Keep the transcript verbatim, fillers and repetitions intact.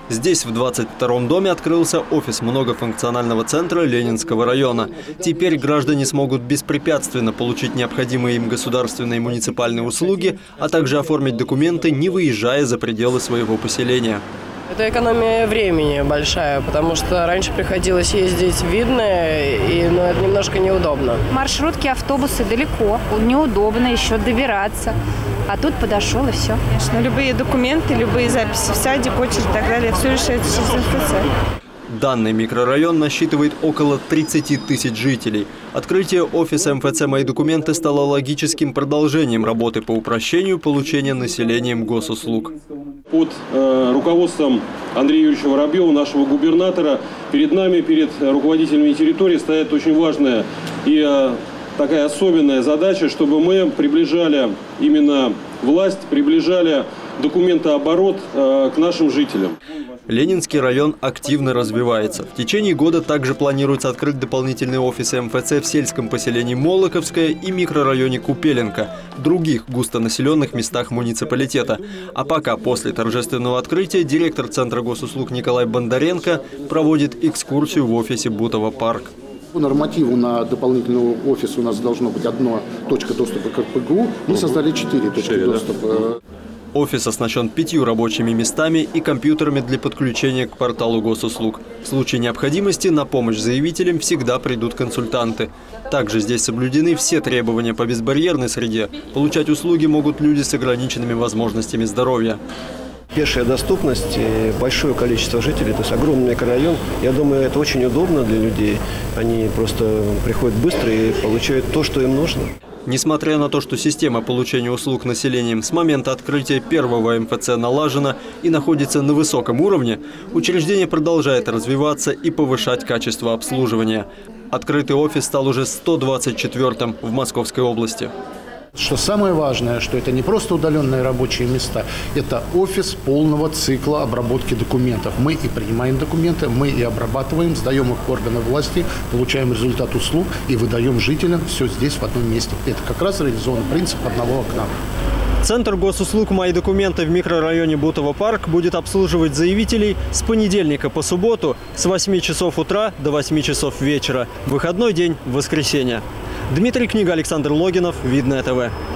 Здесь, в двадцать втором доме, открылся офис многофункционального центра Ленинского района. Теперь граждане смогут беспрепятственно получить необходимые им государственные и муниципальные услуги, а также оформить документы, не выезжая за пределы своего поселения. Это экономия времени большая, потому что раньше приходилось ездить в Видное, и ну, это немножко неудобно. Маршрутки, автобусы далеко, неудобно еще добираться. А тут подошел и все. Конечно, любые документы, любые записи в садик, очередь и так далее, все решается через эн эф цэ. Данный микрорайон насчитывает около тридцати тысяч жителей. Открытие офиса эм эф цэ «Мои документы» стало логическим продолжением работы по упрощению получения населением госуслуг. Под э, руководством Андрея Юрьевича Воробьева, нашего губернатора, перед нами, перед руководителями территории стоит очень важная и э, такая особенная задача, чтобы мы приближали именно власть, приближали документооборот э, к нашим жителям. Ленинский район активно развивается. В течение года также планируется открыть дополнительные офисы эм эф цэ в сельском поселении Молоковское и микрорайоне Купеленко, других густонаселенных местах муниципалитета. А пока после торжественного открытия директор Центра госуслуг Николай Бондаренко проводит экскурсию в офисе Бутово парк. По нормативу на дополнительный офис у нас должно быть одна точка доступа к эр пэ гэ у. Мы создали четыре точки доступа. Офис оснащен пятью рабочими местами и компьютерами для подключения к порталу госуслуг. В случае необходимости на помощь заявителям всегда придут консультанты. Также здесь соблюдены все требования по безбарьерной среде. Получать услуги могут люди с ограниченными возможностями здоровья. Пешая доступность, большое количество жителей, то есть огромный микрорайон. Я думаю, это очень удобно для людей. Они просто приходят быстро и получают то, что им нужно. Несмотря на то, что система получения услуг населением с момента открытия первого эм эф цэ налажена и находится на высоком уровне, учреждение продолжает развиваться и повышать качество обслуживания. Открытый офис стал уже сто двадцать четвёртым в Московской области. Что самое важное, что это не просто удаленные рабочие места, это офис полного цикла обработки документов. Мы и принимаем документы, мы и обрабатываем, сдаем их в органы власти, получаем результат услуг и выдаем жителям все здесь в одном месте. Это как раз реализован принцип одного окна. Центр госуслуг «Мои документы» в микрорайоне Бутово парк будет обслуживать заявителей с понедельника по субботу с восьми часов утра до восьми часов вечера. Выходной день – воскресенье. Дмитрий Книга, Александр Логинов, Видное ТВ.